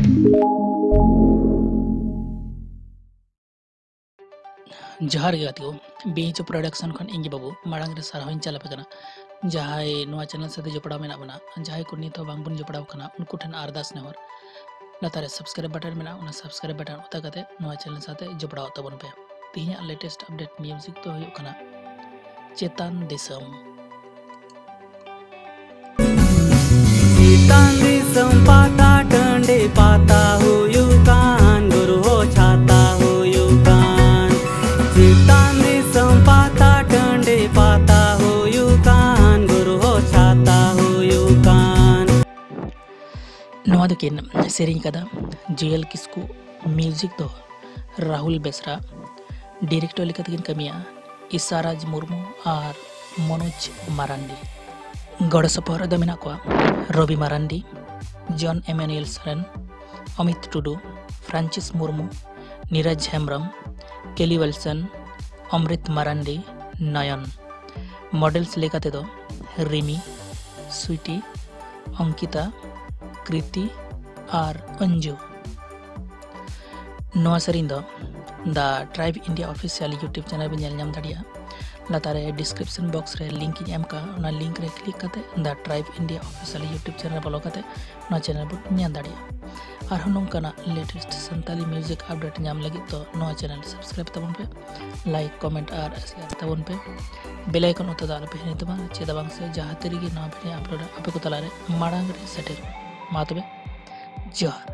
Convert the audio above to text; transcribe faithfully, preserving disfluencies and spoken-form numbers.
जहार गे गातियो बीच प्रोडक्शन खन इंगे बाबू मांग रे सारहाव चला पे कना जहाय नोआ चैनल साथे जपड़ा मेना बना जहाय को नित बांग बुन जपड़ा कना उनको ठन अरदास नेहर लातारे सब्सक्राइब बटन मेना उना सब्सक्राइब बटन उता कते नोआ चैनल साथे जपड़ा तबन पे तिहिया लेटेस्ट अपडेट म्यूजिक तो हुयो कना चेतन दिसम चेतन दिसम पाता टंडे पाता हुयो कान गुरु हो छाता हुयो कान चेतन दिसम पाता टंडे पाता हुयो कान गुरु हो छाता हुयो कान नोआ दकिन सेरिंग कदा जुएल किस्कू म्यूजिक दो राहुल बेसरा डायरेक्टर लेकिन कमिया इसाराज मुर्मू और मनोज मारांडी गड़ सपहर दो मेना को Ravi Marandi John Emmanuel Saran Amit Tudu Francis Murmu Neeraj Hembrom Kelly Wilson अमृत मारांडी नयन मॉडल्स लेकाते दो रिमी स्वीटी अंकिता कृति और अंजू नोआ सेरिंग दो the tribe India official YouTube channel भी नेल नाम दाड़िया लातारे डिस्क्रिप्शन बॉक्स रे लिंक इन एम का उना लिंक रे क्लिक करते the tribe India official YouTube channel follow करते उना चैनल पर ᱧᱟᱢ दाड़िया और नोंकाना लेटेस्ट संताली म्यूजिक अपडेट ᱧᱟᱢ लगी तो नोआ चैनल सब्सक्राइब तबन पे लाइक कमेंट और शेयर तबन पे बेल आइकन उता दाल पे हिनी तबा चेदा बांग से जहां तरीके नोआ वीडियो अपलोड आपे को तलारे माड़ांग रे सेटेर मा तबे जहर।